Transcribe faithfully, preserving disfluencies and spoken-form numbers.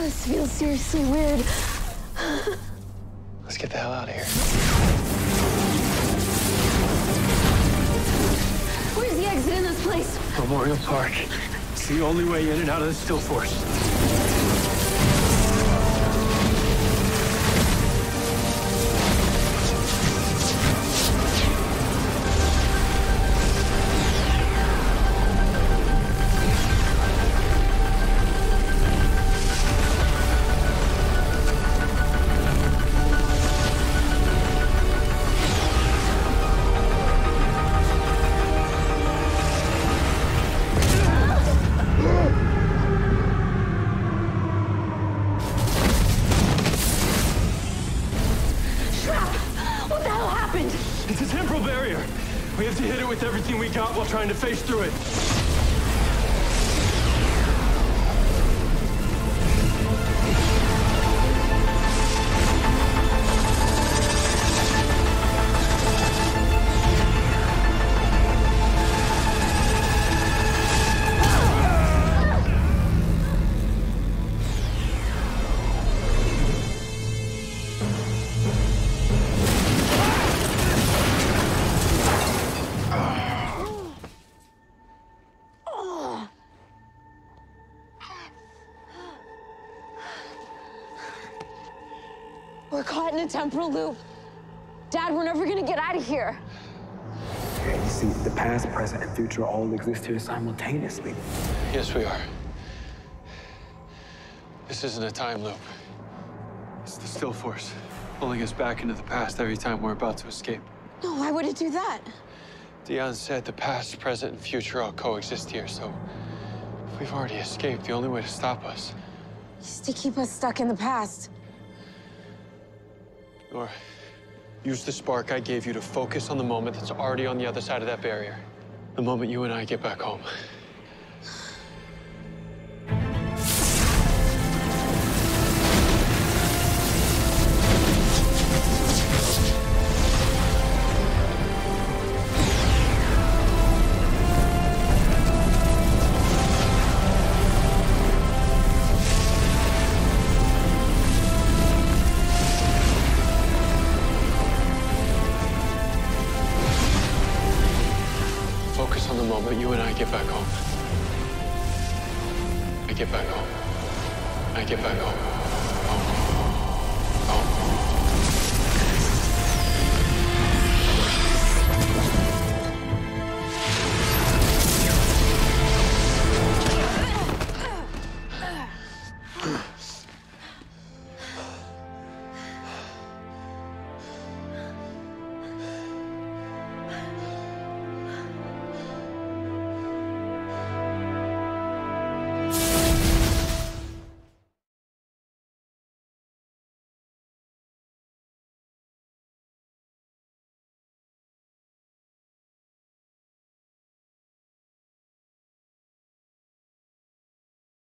This feels seriously weird. Let's get the hell out of here. Where's the exit in this place? Memorial Park. It's the only way in and out of the still force. It's a temporal barrier. We have to hit it with everything we got while trying to face through it. We're caught in a temporal loop. Dad, we're never gonna get out of here. You see, the past, present, and future all exist here simultaneously. Yes, we are. This isn't a time loop. It's the still force, pulling us back into the past every time we're about to escape. No, why would it do that? Dion said the past, present, and future all coexist here, so if we've already escaped, the only way to stop us is to keep us stuck in the past. Nora, use the spark I gave you to focus on the moment that's already on the other side of that barrier. The moment you and I get back home. Focus on the moment you and I get back home. I get back home. I get back home. Home. Home.